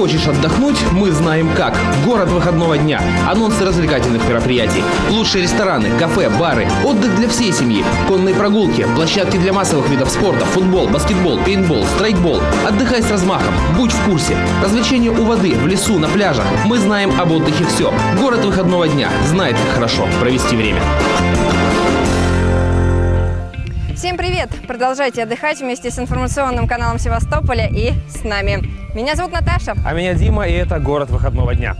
Хочешь отдохнуть? Мы знаем как. Город выходного дня. Анонсы развлекательных мероприятий. Лучшие рестораны, кафе, бары. Отдых для всей семьи. Конные прогулки. Площадки для массовых видов спорта. Футбол, баскетбол, пейнтбол, страйкбол. Отдыхай с размахом. Будь в курсе. Развлечения у воды, в лесу, на пляжах. Мы знаем об отдыхе все. Город выходного дня. Знает, как хорошо провести время. Всем привет! Продолжайте отдыхать вместе с информационным каналом Севастополя и с нами. Меня зовут Наташа. А меня Дима, и это «Город выходного дня».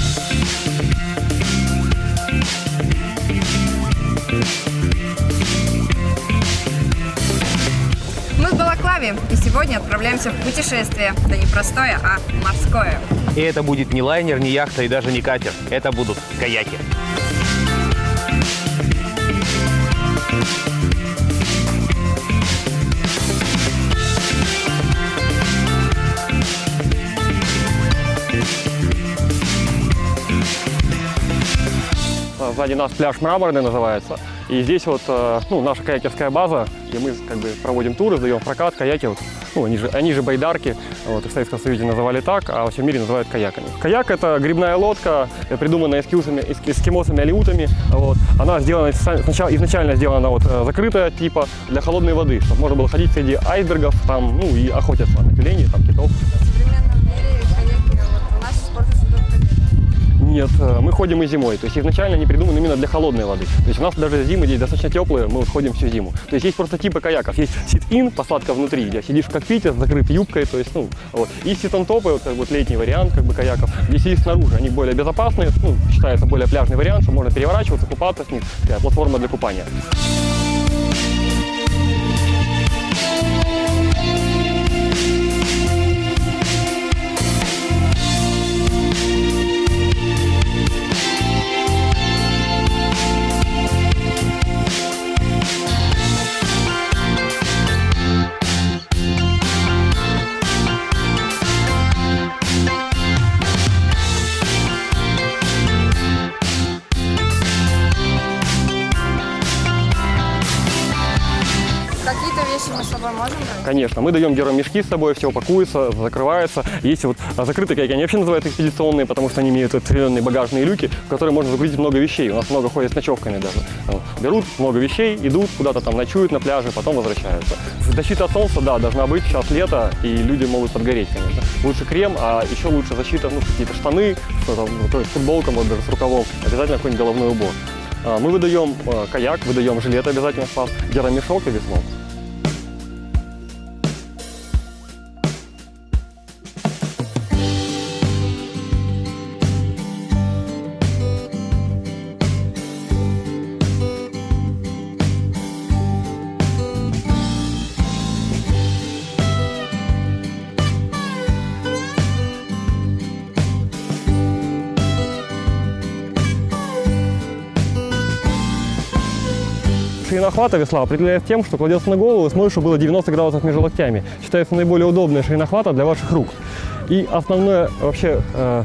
Мы в Балаклаве и сегодня отправляемся в путешествие. Да не простое, а морское. И это будет не лайнер, не яхта и даже не катер. Это будут каяки. Сзади нас пляж Мраморный называется. И здесь вот наша каякерская база, где мы проводим туры, сдаем в прокат каяки. Они же байдарки. В Советском Союзе называли так, а во всем мире называют каяками. Каяк – это грибная лодка, придуманная эскимосами-алеутами. Она изначально сделана закрытая, типа для холодной воды, чтобы можно было ходить среди айсбергов и охотиться на тюленей, китов. Нет, мы ходим и зимой. То есть изначально они придуманы именно для холодной воды. То есть у нас даже зимы здесь достаточно теплые, мы ходим всю зиму. То есть есть просто типы каяков. Есть сит-ин, посадка внутри, где сидишь в кокпите с закрытой юбкой. То есть, И сит-он-топы, летний вариант каяков, где сидишь снаружи. Они более безопасные, считается более пляжный вариант, что можно переворачиваться, купаться с них. Такая платформа для купания. Мы с собой можем брать? Конечно, мы даем гермомешки с собой, все упакуется, закрывается. Есть закрытые каяки, они вообще называют экспедиционные, потому что они имеют определенные багажные люки, в которые можно загрузить много вещей. У нас много ходят с ночевками даже. Берут много вещей, идут куда-то ночуют на пляже, потом возвращаются. Защита от солнца, да, должна быть. Сейчас лето, и люди могут подгореть, конечно. Лучше крем, а еще лучше защита, какие-то штаны, с футболком, даже с рукавом. Обязательно какой-нибудь головной убор. Мы выдаем каяк, выдаем жилет обязательно спас, гермомешок и весло. Ширина охвата весла определяется тем, что кладется на голову и смотришь, чтобы было 90 градусов между локтями. Считается наиболее удобная ширина охвата для ваших рук. И основное вообще,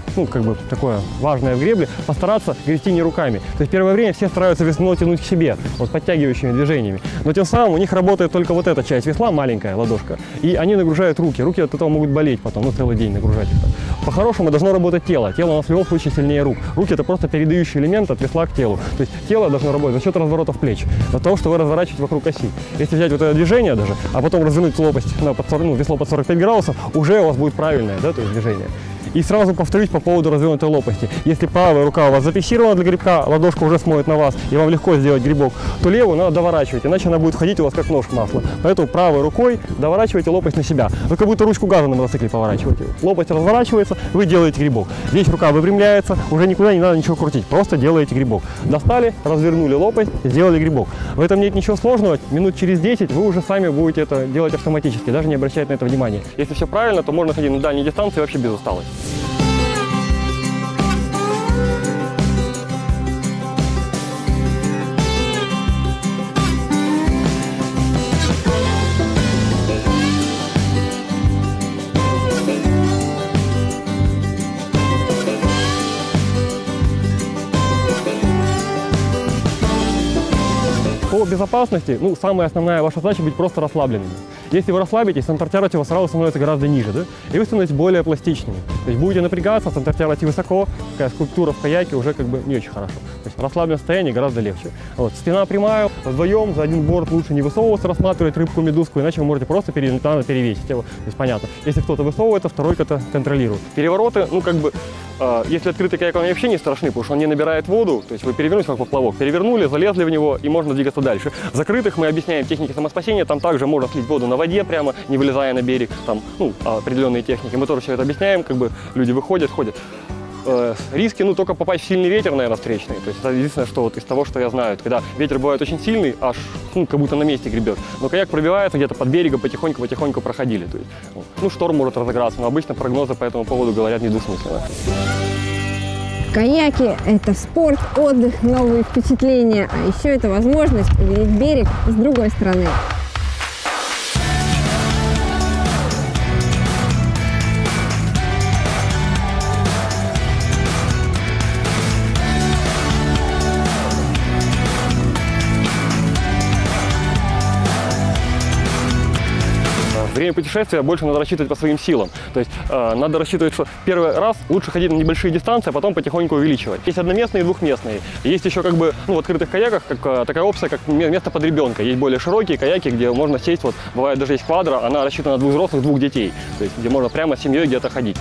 такое важное в гребле, постараться грести не руками. То есть первое время все стараются весло тянуть к себе, подтягивающими движениями. Но тем самым у них работает только эта часть весла, маленькая ладошка, и они нагружают руки. Руки от этого могут болеть потом, целый день нагружать их. По-хорошему должно работать тело. Тело у нас в любом случае сильнее рук. Руки – это просто передающий элемент от весла к телу. То есть тело должно работать за счет разворотов плеч, от того, что вы разворачиваете вокруг оси. Если взять это движение даже, а потом развернуть лопасть, весло под 45 градусов, уже у вас будет правильное, то есть движение. И сразу повторюсь по поводу развернутой лопасти. Если правая рука у вас зафиксирована для грибка, ладошка уже смотрит на вас, и вам легко сделать грибок, то левую надо доворачивать, иначе она будет ходить у вас как нож в масло. Поэтому правой рукой доворачивайте лопасть на себя. Вы как будто ручку газа на мотоцикле поворачиваете. Лопасть разворачивается, вы делаете грибок. Здесь рука выпрямляется, уже никуда не надо ничего крутить, просто делаете грибок. Достали, развернули лопасть, сделали грибок. В этом нет ничего сложного, минут через 10 вы уже сами будете это делать автоматически, даже не обращать на это внимания. Если все правильно, то можно ходить на дальние дистанции вообще без усталости. По безопасности, самая основная ваша задача быть просто расслабленными. Если вы расслабитесь, центр тяжести у вас сразу становится гораздо ниже, да? И вы становитесь более пластичными. То есть будете напрягаться, центр тяжести высоко, такая скульптура в каяке уже как бы не очень хорошо. То есть в расслабленном состоянии гораздо легче. Вот. Спина прямая, вдвоем за один борт лучше не высовываться, рассматривать рыбку, медузку, иначе вы можете просто перевесить его. То есть понятно, если кто-то высовывается, второй кто-то контролирует. Перевороты, ну как бы, если открытый каяк, они вообще не страшны, потому что он не набирает воду, то есть вы перевернулись как поплавок, перевернули, залезли в него и можно двигаться дальше. В закрытых мы объясняем техники самоспасения, там также можно слить воду на воде прямо, не вылезая на берег, там, ну, определенные техники. Мы тоже все это объясняем, как бы люди выходят, ходят. Риски, ну, только попасть в сильный ветер, наверное, встречный. То есть это единственное, что вот из того, что я знаю. Когда ветер бывает очень сильный, аж, ну, как будто на месте гребет. Но каяк пробивается где-то под берегом, потихоньку проходили. То есть, ну, шторм может разыграться, но обычно прогнозы по этому поводу говорят недвусмысленно. Каяки – это спорт, отдых, новые впечатления, а еще это возможность увидеть берег с другой стороны. Время путешествия больше надо рассчитывать по своим силам. То есть надо рассчитывать, что первый раз лучше ходить на небольшие дистанции, а потом потихоньку увеличивать. Есть одноместные и двухместные. Есть еще как бы, ну, в открытых каяках как, такая опция, как место под ребенка. Есть более широкие каяки, где можно сесть, вот бывает даже есть квадро, она рассчитана на двух взрослых, двух детей. То есть где можно прямо с семьей где-то ходить.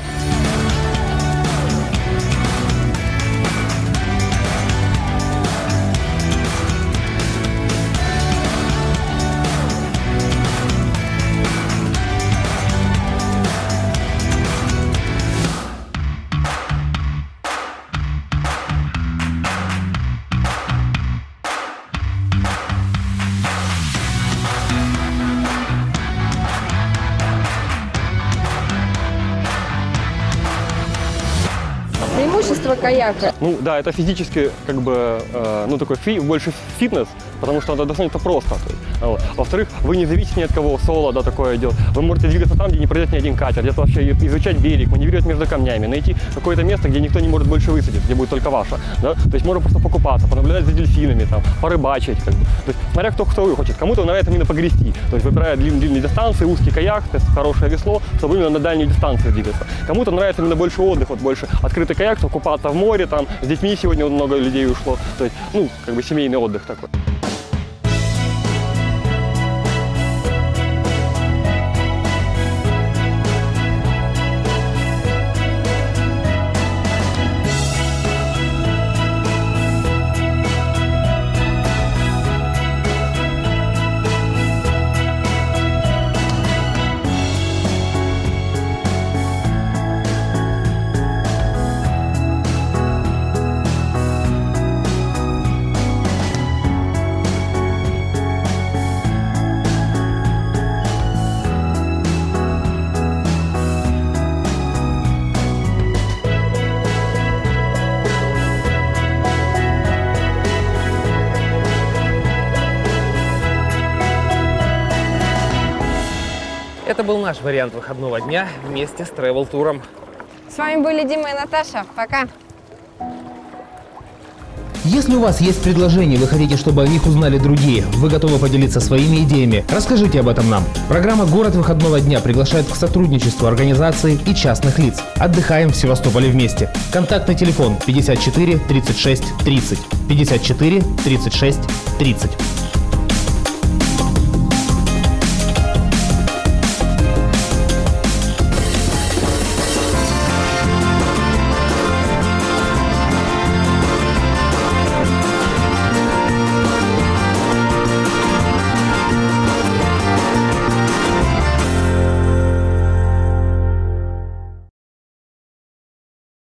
Преимущество каяка. Ну да, это физически как бы, ну такой больше фитнес, потому что это достаточно просто. Вот. Во-вторых, вы не зависите ни от кого, соло, да, такое дело. Вы можете двигаться там, где не пройдет ни один катер, где-то вообще изучать берег, маневрировать между камнями, найти какое-то место, где никто не может больше высадить, где будет только ваше. Да? То есть можно просто покупаться, понаблюдать за дельфинами, там, порыбачить. Как бы. То есть, смотря кто хочет. Кому-то нравится именно погрести. То есть выбирая длинные дистанции, узкий каяк, хорошее весло, чтобы именно на дальние дистанции двигаться. Кому-то нравится именно больше отдых, вот больше открытый каяк, чтобы купаться в море, там, с детьми сегодня много людей ушло. То есть, ну, как бы семейный отдых такой. Это был наш вариант выходного дня вместе с travel-туром. С вами были Дима и Наташа. Пока! Если у вас есть предложения, вы хотите, чтобы о них узнали другие, вы готовы поделиться своими идеями, расскажите об этом нам. Программа «Город выходного дня» приглашает к сотрудничеству организаций и частных лиц. Отдыхаем в Севастополе вместе. Контактный телефон 54 36 30. 54 36 30.